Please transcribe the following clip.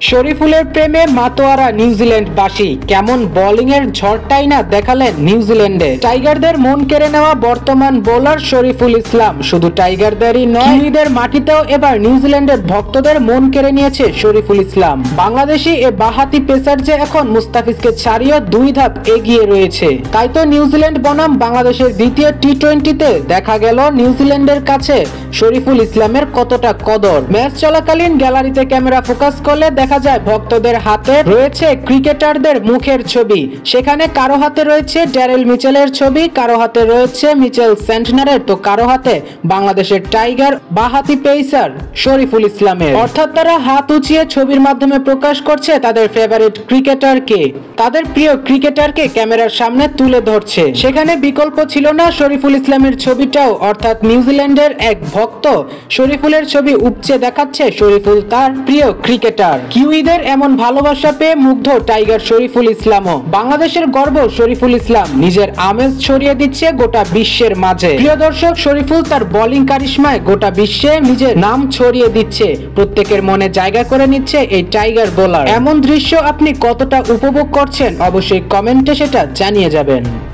শরীফুলের প্রেমে মাতোয়ারা নিউজিল্যান্ডবাসী, কেমন বোলিং এর ঝড়টাই না দেখালেন নিউজিল্যান্ডে। টাইগারদের মন কেড়ে নেওয়া বর্তমান বোলার শরীফুল ইসলাম শুধু টাইগারদেরই নয়, কিউইদের মাটিতেও এবার নিউজিল্যান্ডের ভক্তদের মন কেড়ে নিয়েছে শরীফুল ইসলাম। বাংলাদেশি এ বাহাতি পেসার যে এখন মুস্তাফিজকে ছাড়িয়ে 2 ধাপ এগিয়ে রয়েছে। তাই তো নিউজিল্যান্ড বনাম বাংলাদেশের দ্বিতীয় টি20তে দেখা গেল নিউজিল্যান্ডের কাছে শরীফুল ইসলামের কতটা কদর। ম্যাচ চলাকালীন গ্যালারিতে ক্যামেরা ফোকাস করলে দেখা যায় ভক্তদের হাতে রয়েছে ক্রিকেটারদের মুখের ছবি। সেখানে কারো হাতে রয়েছে ড্যারেল মিচেলের ছবি, কারো হাতে রয়েছে মিচেল সেন্টনারের, তো কারো হাতে বাংলাদেশের টাইগার বাহাতি পেসার শরীফুল ইসলামের। অর্থাৎ তারা হাত উঁচিয়ে ছবির মাধ্যমে প্রকাশ করছে তাদের ফেভারিট ক্রিকেটারকে, তাদের প্রিয় ক্রিকেটারকে ক্যামেরার সামনে তুলে ধরছে। সেখানে বিকল্প ছিল না শরীফুল ইসলামের ছবিটাও, অর্থাৎ নিউজিল্যান্ডের এক ভক্ত শরীফুলের ছবি উপচে দেখাচ্ছে শরীফুল তার প্রিয় ক্রিকেটার। কিউইদের এমন ভালোবাসা পেয়ে মুগ্ধ টাইগার শরীফুল ইসলামও। বাংলাদেশের গর্ব শরীফুল ইসলাম নিজের আমেজ ছড়িয়ে দিচ্ছে গোটা বিশ্বের মাঝে। প্রিয় দর্শক, শরীফুল তার বোলিং কারিশমায় গোটা বিশ্বে নিজের নাম ছড়িয়ে দিচ্ছে, প্রত্যেকের মনে জায়গা করে নিচ্ছে এই টাইগার বোলার। এমন দৃশ্য আপনি কতটা উপভোগ করছেন অবশ্যই কমেন্টে সেটা জানিয়ে যাবেন।